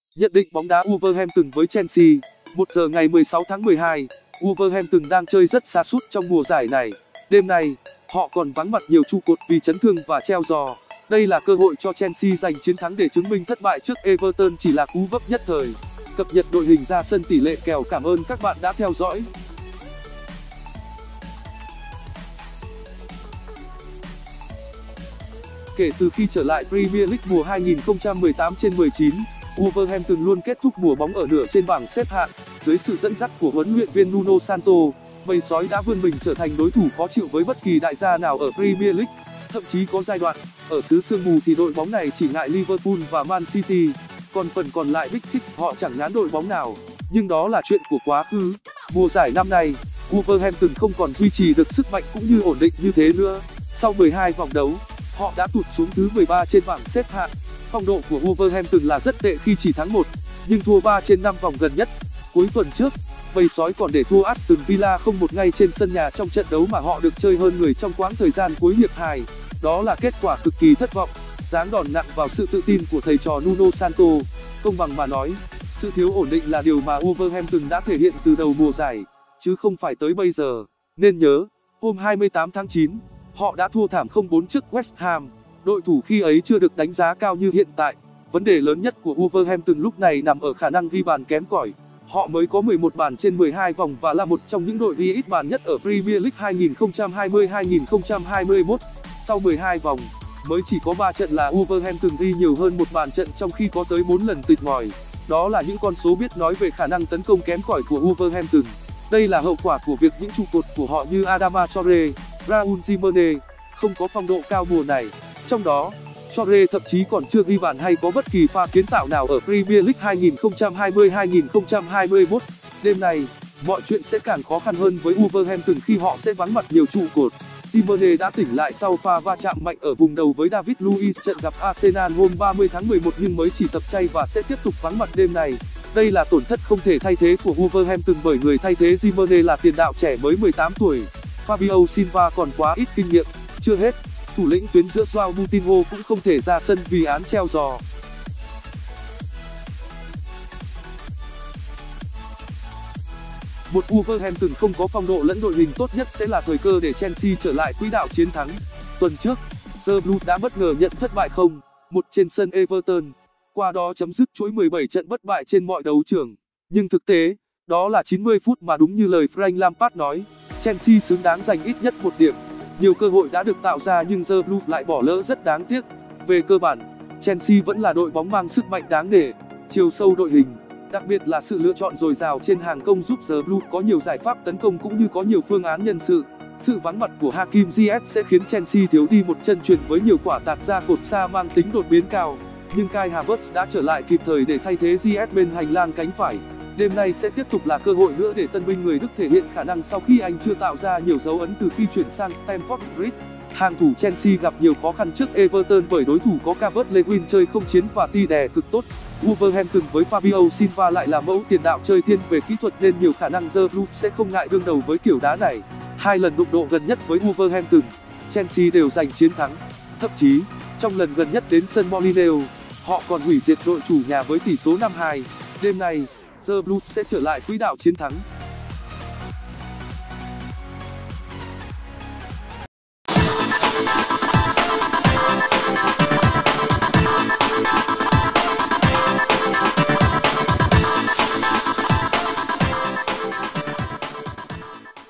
Nhận định bóng đá Wolverhampton với Chelsea. 1 giờ ngày 16 tháng 12, Wolverhampton đang chơi rất sa sút trong mùa giải này. Đêm nay, họ còn vắng mặt nhiều trụ cột vì chấn thương và treo giò. Đây là cơ hội cho Chelsea giành chiến thắng để chứng minh thất bại trước Everton chỉ là cú vấp nhất thời. Cập nhật đội hình ra sân tỷ lệ kèo. Cảm ơn các bạn đã theo dõi. Kể từ khi trở lại Premier League mùa 2018/19, Wolverhampton luôn kết thúc mùa bóng ở nửa trên bảng xếp hạng. Dưới sự dẫn dắt của huấn luyện viên Nuno Santo, bầy sói đã vươn mình trở thành đối thủ khó chịu với bất kỳ đại gia nào ở Premier League. Thậm chí có giai đoạn, ở xứ sương mù thì đội bóng này chỉ ngại Liverpool và Man City, còn phần còn lại Big Six họ chẳng ngán đội bóng nào. Nhưng đó là chuyện của quá khứ. Mùa giải năm nay, Wolverhampton không còn duy trì được sức mạnh cũng như ổn định như thế nữa. Sau 12 vòng đấu, họ đã tụt xuống thứ 13 trên bảng xếp hạng. Phong độ của Wolverhampton là rất tệ khi chỉ thắng 1, nhưng thua 3 trên 5 vòng gần nhất. Cuối tuần trước, bầy sói còn để thua Aston Villa 0-1 ngay trên sân nhà trong trận đấu mà họ được chơi hơn người trong quãng thời gian cuối hiệp 2. Đó là kết quả cực kỳ thất vọng, giáng đòn nặng vào sự tự tin của thầy trò Nuno Santo. Công bằng mà nói, sự thiếu ổn định là điều mà Wolverhampton đã thể hiện từ đầu mùa giải, chứ không phải tới bây giờ. Nên nhớ, hôm 28 tháng 9, họ đã thua thảm 0-4 trước West Ham. Đội thủ khi ấy chưa được đánh giá cao như hiện tại. Vấn đề lớn nhất của Wolverhampton lúc này nằm ở khả năng ghi bàn kém cỏi. Họ mới có 11 bàn trên 12 vòng và là một trong những đội ghi ít bàn nhất ở Premier League 2020-2021. Sau 12 vòng, mới chỉ có 3 trận là Wolverhampton ghi nhiều hơn một bàn trận trong khi có tới 4 lần tịt ngòi. Đó là những con số biết nói về khả năng tấn công kém cỏi của Wolverhampton. Đây là hậu quả của việc những trụ cột của họ như Adama Traore, Raúl Jimenez không có phong độ cao mùa này. Trong đó, Traore thậm chí còn chưa ghi bàn hay có bất kỳ pha kiến tạo nào ở Premier League 2020-2021. Đêm nay, mọi chuyện sẽ càng khó khăn hơn với Wolverhampton khi họ sẽ vắng mặt nhiều trụ cột. Jimenez đã tỉnh lại sau pha va chạm mạnh ở vùng đầu với David Luiz trận gặp Arsenal hôm 30 tháng 11 nhưng mới chỉ tập chay và sẽ tiếp tục vắng mặt đêm nay. Đây là tổn thất không thể thay thế của Wolverhampton bởi người thay thế Jimenez là tiền đạo trẻ mới 18 tuổi. Fabio Silva còn quá ít kinh nghiệm. Chưa hết, thủ lĩnh tuyến giữa Joao Moutinho cũng không thể ra sân vì án treo giò. Một Wolverhampton không có phong độ lẫn đội hình tốt nhất sẽ là thời cơ để Chelsea trở lại quỹ đạo chiến thắng. Tuần trước, The Blues đã bất ngờ nhận thất bại 0-1 trên sân Everton, qua đó chấm dứt chuỗi 17 trận bất bại trên mọi đấu trường. Nhưng thực tế, đó là 90 phút mà đúng như lời Frank Lampard nói, Chelsea xứng đáng giành ít nhất 1 điểm. Nhiều cơ hội đã được tạo ra nhưng The Blues lại bỏ lỡ rất đáng tiếc. Về cơ bản, Chelsea vẫn là đội bóng mang sức mạnh đáng nể, chiều sâu đội hình, đặc biệt là sự lựa chọn dồi dào trên hàng công giúp The Blues có nhiều giải pháp tấn công cũng như có nhiều phương án nhân sự. Sự vắng mặt của Hakim Ziyech sẽ khiến Chelsea thiếu đi một chân truyền với nhiều quả tạt ra cột xa mang tính đột biến cao, nhưng Kai Havertz đã trở lại kịp thời để thay thế Ziyech bên hành lang cánh phải. Đêm nay sẽ tiếp tục là cơ hội nữa để tân binh người Đức thể hiện khả năng sau khi anh chưa tạo ra nhiều dấu ấn từ khi chuyển sang Stamford Bridge. Hàng thủ Chelsea gặp nhiều khó khăn trước Everton bởi đối thủ có Calvert-Lewin chơi không chiến và ti đè cực tốt. Wolverhampton với Fabio Silva lại là mẫu tiền đạo chơi thiên về kỹ thuật nên nhiều khả năng The Blues sẽ không ngại đương đầu với kiểu đá này. 2 lần đụng độ gần nhất với Wolverhampton, Chelsea đều giành chiến thắng. Thậm chí, trong lần gần nhất đến sân Molineux, họ còn hủy diệt đội chủ nhà với tỷ số 5-2. Đêm nay, The Blues sẽ trở lại quỹ đạo chiến thắng.